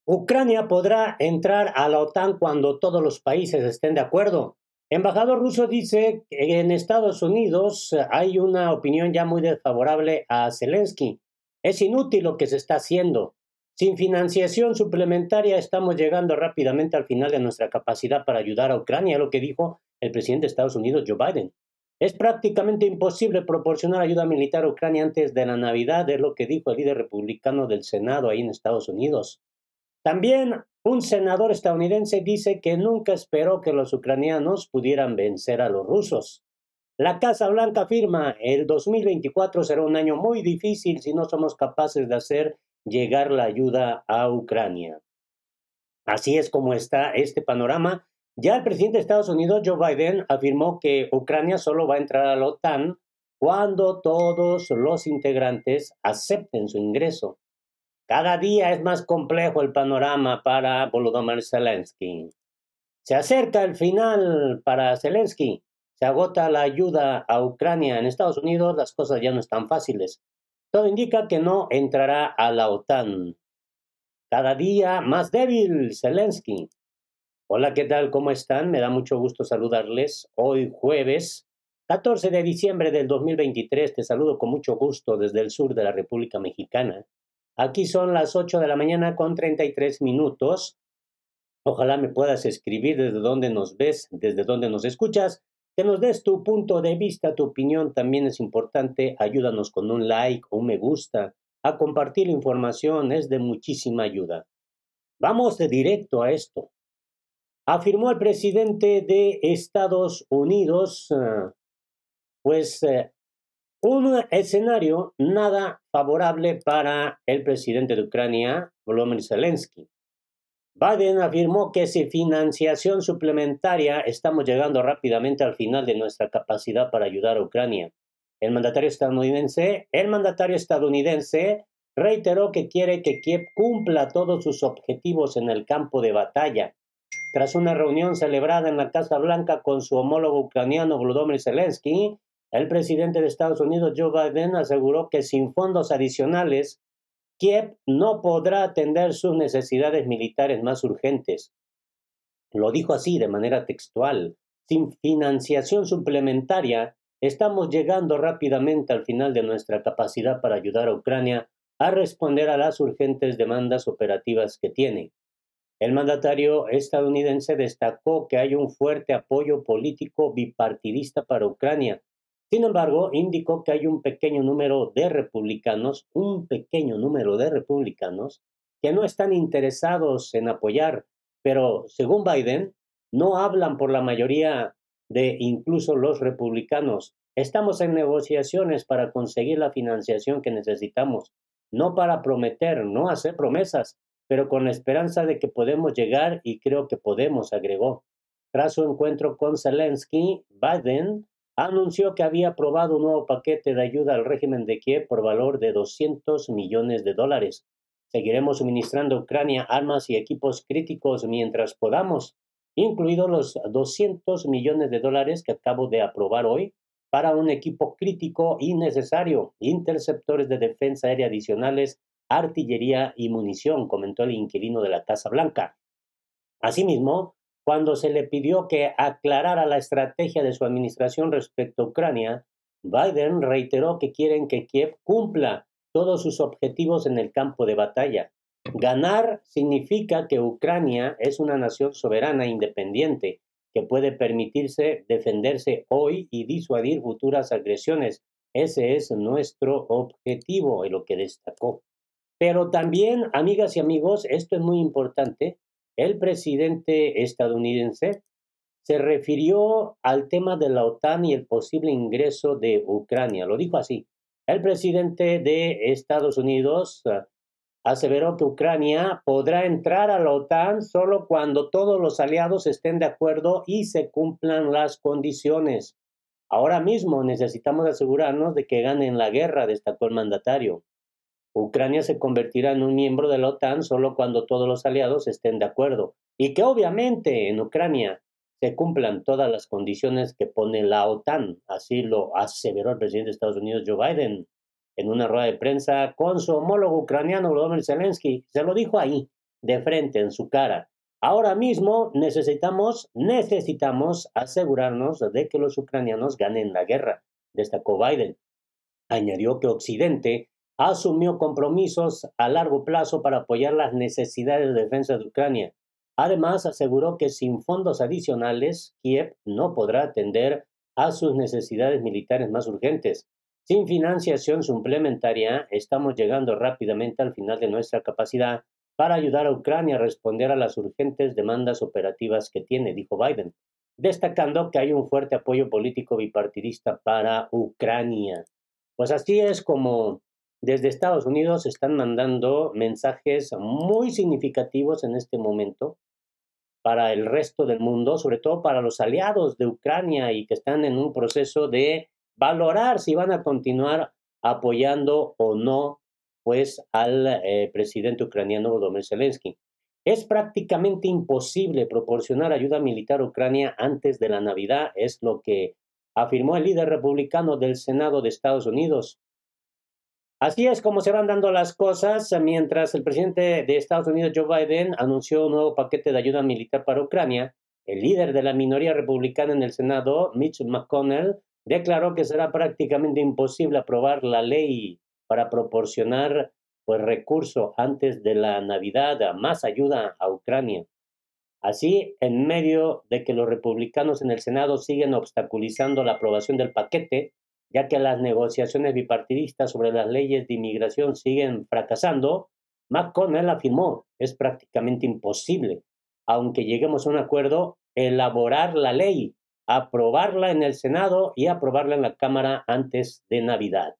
Ucrania podrá entrar a la OTAN cuando todos los países estén de acuerdo. Embajador ruso dice que en Estados Unidos hay una opinión ya muy desfavorable a Zelensky. Es inútil lo que se está haciendo. Sin financiación suplementaria estamos llegando rápidamente al final de nuestra capacidad para ayudar a Ucrania, lo que dijo el presidente de Estados Unidos, Joe Biden. Es prácticamente imposible proporcionar ayuda militar a Ucrania antes de la Navidad, es lo que dijo el líder republicano del Senado ahí en Estados Unidos. También un senador estadounidense dice que nunca esperó que los ucranianos pudieran vencer a los rusos. La Casa Blanca afirma, el 2024 será un año muy difícil si no somos capaces de hacer llegar la ayuda a Ucrania. Así es como está este panorama. Ya el presidente de Estados Unidos, Joe Biden, afirmó que Ucrania solo va a entrar a la OTAN cuando todos los integrantes acepten su ingreso. Cada día es más complejo el panorama para Volodymyr Zelensky. Se acerca el final para Zelensky. Se agota la ayuda a Ucrania. En Estados Unidos las cosas ya no están fáciles. Todo indica que no entrará a la OTAN. Cada día más débil Zelensky. Hola, ¿qué tal? ¿Cómo están? Me da mucho gusto saludarles. Hoy jueves 14 de diciembre del 2023. Te saludo con mucho gusto desde el sur de la República Mexicana. Aquí son las 8 de la mañana con 33 minutos. Ojalá me puedas escribir desde donde nos ves, desde donde nos escuchas, que nos des tu punto de vista, tu opinión también es importante. Ayúdanos con un like o un me gusta, a compartir la información, es de muchísima ayuda. Vamos de directo a esto. Afirmó el presidente de Estados Unidos, un escenario nada favorable para el presidente de Ucrania, Volodymyr Zelensky. Biden afirmó que sin financiación suplementaria estamos llegando rápidamente al final de nuestra capacidad para ayudar a Ucrania. El mandatario estadounidense reiteró que quiere que Kiev cumpla todos sus objetivos en el campo de batalla. Tras una reunión celebrada en la Casa Blanca con su homólogo ucraniano Volodymyr Zelensky, el presidente de Estados Unidos, Joe Biden, aseguró que sin fondos adicionales, Kiev no podrá atender sus necesidades militares más urgentes. Lo dijo así de manera textual. Sin financiación suplementaria, estamos llegando rápidamente al final de nuestra capacidad para ayudar a Ucrania a responder a las urgentes demandas operativas que tiene. El mandatario estadounidense destacó que hay un fuerte apoyo político bipartidista para Ucrania. Sin embargo, indicó que hay un pequeño número de republicanos, que no están interesados en apoyar, pero según Biden, no hablan por la mayoría de incluso los republicanos. Estamos en negociaciones para conseguir la financiación que necesitamos, no para prometer, no hacer promesas, pero con la esperanza de que podemos llegar y creo que podemos, agregó. Tras su encuentro con Zelensky, Biden anunció que había aprobado un nuevo paquete de ayuda al régimen de Kiev por valor de $200 millones. Seguiremos suministrando a Ucrania armas y equipos críticos mientras podamos, incluidos los $200 millones que acabo de aprobar hoy para un equipo crítico y necesario, interceptores de defensa aérea adicionales, artillería y munición, comentó el inquilino de la Casa Blanca. Asimismo, cuando se le pidió que aclarara la estrategia de su administración respecto a Ucrania, Biden reiteró que quieren que Kiev cumpla todos sus objetivos en el campo de batalla. Ganar significa que Ucrania es una nación soberana e independiente que puede permitirse defenderse hoy y disuadir futuras agresiones. Ese es nuestro objetivo, es lo que destacó. Pero también, amigas y amigos, esto es muy importante, el presidente estadounidense se refirió al tema de la OTAN y el posible ingreso de Ucrania. Lo dijo así. El presidente de Estados Unidos aseveró que Ucrania podrá entrar a la OTAN solo cuando todos los aliados estén de acuerdo y se cumplan las condiciones. Ahora mismo necesitamos asegurarnos de que ganen la guerra, destacó el mandatario. Ucrania se convertirá en un miembro de la OTAN solo cuando todos los aliados estén de acuerdo y que obviamente en Ucrania se cumplan todas las condiciones que pone la OTAN. Así lo aseveró el presidente de Estados Unidos, Joe Biden, en una rueda de prensa con su homólogo ucraniano, Volodymyr Zelensky. Se lo dijo ahí. de frente en su cara. Ahora mismo necesitamos asegurarnos de que los ucranianos ganen la guerra, destacó Biden. Añadió que Occidente asumió compromisos a largo plazo para apoyar las necesidades de defensa de Ucrania. Además, aseguró que sin fondos adicionales, Kiev no podrá atender a sus necesidades militares más urgentes. Sin financiación suplementaria, estamos llegando rápidamente al final de nuestra capacidad para ayudar a Ucrania a responder a las urgentes demandas operativas que tiene, dijo Biden, destacando que hay un fuerte apoyo político bipartidista para Ucrania. Pues así es como desde Estados Unidos están mandando mensajes muy significativos en este momento para el resto del mundo, sobre todo para los aliados de Ucrania y que están en un proceso de valorar si van a continuar apoyando o no pues al presidente ucraniano Volodymyr Zelensky. Es prácticamente imposible proporcionar ayuda militar a Ucrania antes de la Navidad, es lo que afirmó el líder republicano del Senado de Estados Unidos. Así es como se van dando las cosas mientras el presidente de Estados Unidos, Joe Biden, anunció un nuevo paquete de ayuda militar para Ucrania. El líder de la minoría republicana en el Senado, Mitch McConnell, declaró que será prácticamente imposible aprobar la ley para proporcionar pues, recursos antes de la Navidad a más ayuda a Ucrania. Así, en medio de que los republicanos en el Senado siguen obstaculizando la aprobación del paquete, ya que las negociaciones bipartidistas sobre las leyes de inmigración siguen fracasando, McConnell afirmó, es prácticamente imposible, aunque lleguemos a un acuerdo, elaborar la ley, aprobarla en el Senado y aprobarla en la Cámara antes de Navidad.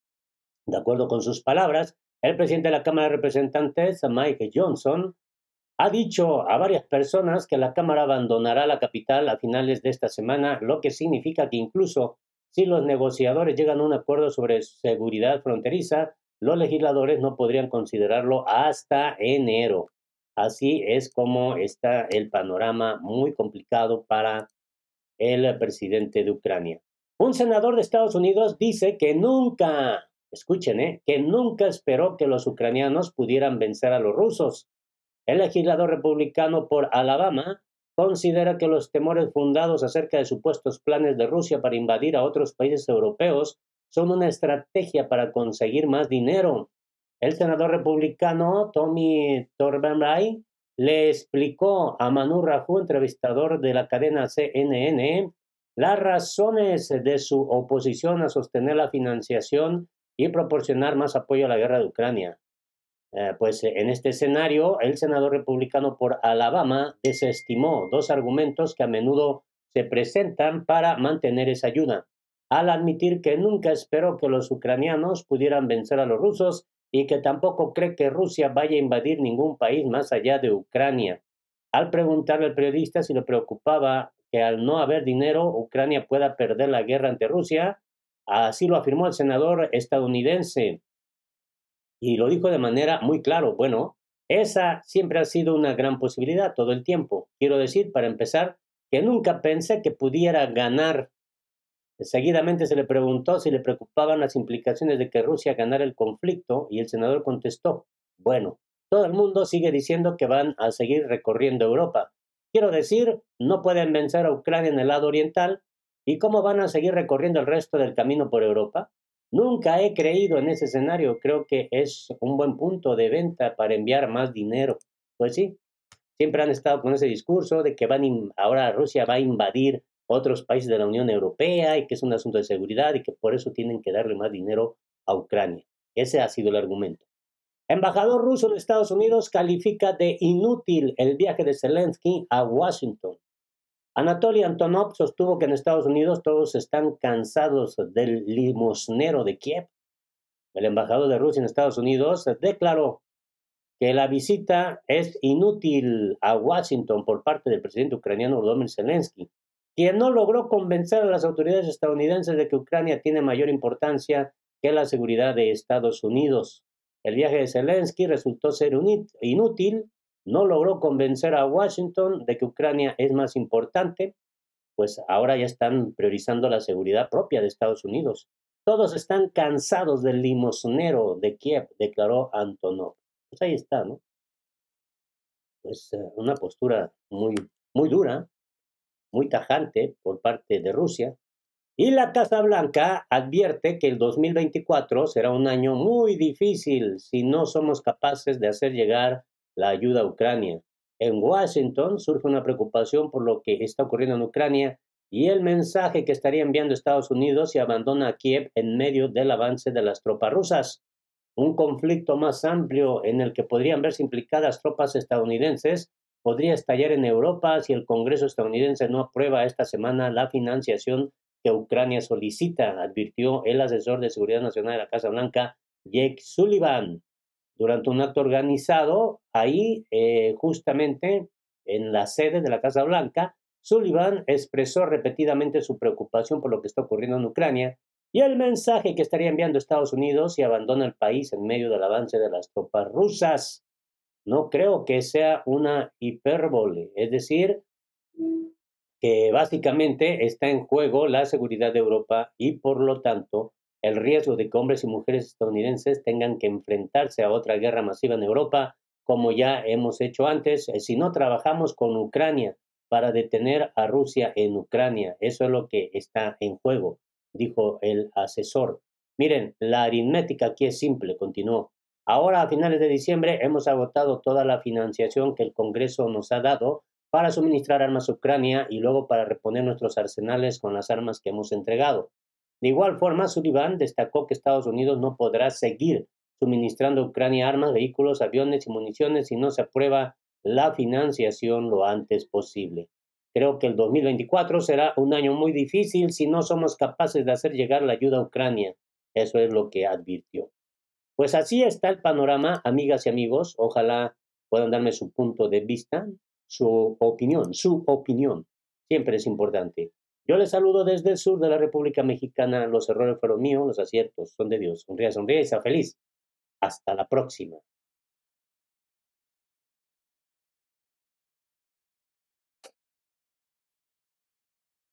De acuerdo con sus palabras, el presidente de la Cámara de Representantes, Mike Johnson, ha dicho a varias personas que la Cámara abandonará la capital a finales de esta semana, lo que significa que incluso si los negociadores llegan a un acuerdo sobre seguridad fronteriza, los legisladores no podrían considerarlo hasta enero. Así es como está el panorama muy complicado para el presidente de Ucrania. Un senador de Estados Unidos dice que nunca, escuchen, que nunca esperó que los ucranianos pudieran vencer a los rusos. El legislador republicano por Alabama considera que los temores fundados acerca de supuestos planes de Rusia para invadir a otros países europeos son una estrategia para conseguir más dinero. El senador republicano Tommy Tuberville le explicó a Manu Raju, entrevistador de la cadena CNN, las razones de su oposición a sostener la financiación y proporcionar más apoyo a la guerra de Ucrania. Pues en este escenario, el senador republicano por Alabama desestimó dos argumentos que a menudo se presentan para mantener esa ayuda, al admitir que nunca esperó que los ucranianos pudieran vencer a los rusos y que tampoco cree que Rusia vaya a invadir ningún país más allá de Ucrania. Al preguntarle al periodista si le preocupaba que al no haber dinero Ucrania pueda perder la guerra ante Rusia, así lo afirmó el senador estadounidense. Y lo dijo de manera muy claro. Bueno, esa siempre ha sido una gran posibilidad todo el tiempo. Quiero decir, para empezar, que nunca pensé que pudiera ganar. Seguidamente se le preguntó si le preocupaban las implicaciones de que Rusia ganara el conflicto y el senador contestó, bueno, todo el mundo sigue diciendo que van a seguir recorriendo Europa. Quiero decir, no pueden vencer a Ucrania en el lado oriental y cómo van a seguir recorriendo el resto del camino por Europa. Nunca he creído en ese escenario, creo que es un buen punto de venta para enviar más dinero. Pues sí, siempre han estado con ese discurso de que ahora Rusia va a invadir otros países de la Unión Europea y que es un asunto de seguridad y que por eso tienen que darle más dinero a Ucrania. Ese ha sido el argumento. Embajador ruso en Estados Unidos califica de inútil el viaje de Zelensky a Washington. Anatoly Antonov sostuvo que en Estados Unidos todos están cansados del limosnero de Kiev. El embajador de Rusia en Estados Unidos declaró que la visita es inútil a Washington por parte del presidente ucraniano Volodymyr Zelensky, quien no logró convencer a las autoridades estadounidenses de que Ucrania tiene mayor importancia que la seguridad de Estados Unidos. El viaje de Zelensky resultó ser inútil, no logró convencer a Washington de que Ucrania es más importante, pues ahora ya están priorizando la seguridad propia de Estados Unidos. Todos están cansados del limosnero de Kiev, declaró Antonov. Pues ahí está, ¿no? pues, una postura muy dura, muy tajante por parte de Rusia. Y la Casa Blanca advierte que el 2024 será un año muy difícil si no somos capaces de hacer llegar la ayuda a Ucrania. En Washington surge una preocupación por lo que está ocurriendo en Ucrania y el mensaje que estaría enviando Estados Unidos si abandona a Kiev en medio del avance de las tropas rusas. Un conflicto más amplio en el que podrían verse implicadas tropas estadounidenses podría estallar en Europa si el Congreso estadounidense no aprueba esta semana la financiación que Ucrania solicita, advirtió el asesor de seguridad nacional de la Casa Blanca, Jake Sullivan, durante un acto organizado ahí, justamente en la sede de la Casa Blanca. Sullivan expresó repetidamente su preocupación por lo que está ocurriendo en Ucrania y el mensaje que estaría enviando Estados Unidos si abandona el país en medio del avance de las tropas rusas. No creo que sea una hipérbole, es decir, que básicamente está en juego la seguridad de Europa y por lo tanto el riesgo de que hombres y mujeres estadounidenses tengan que enfrentarse a otra guerra masiva en Europa, como ya hemos hecho antes, si no trabajamos con Ucrania para detener a Rusia en Ucrania. Eso es lo que está en juego, dijo el asesor. Miren, la aritmética aquí es simple, continuó. Ahora, a finales de diciembre, hemos agotado toda la financiación que el Congreso nos ha dado para suministrar armas a Ucrania y luego para reponer nuestros arsenales con las armas que hemos entregado. De igual forma, Sullivan destacó que Estados Unidos no podrá seguir suministrando a Ucrania armas, vehículos, aviones y municiones si no se aprueba la financiación lo antes posible. Creo que el 2024 será un año muy difícil si no somos capaces de hacer llegar la ayuda a Ucrania. Eso es lo que advirtió. Pues así está el panorama, amigas y amigos. Ojalá puedan darme su punto de vista, su opinión. Su opinión siempre es importante. Yo les saludo desde el sur de la República Mexicana. Los errores fueron míos, los aciertos son de Dios. Sonríe, sonríe y sea feliz. Hasta la próxima.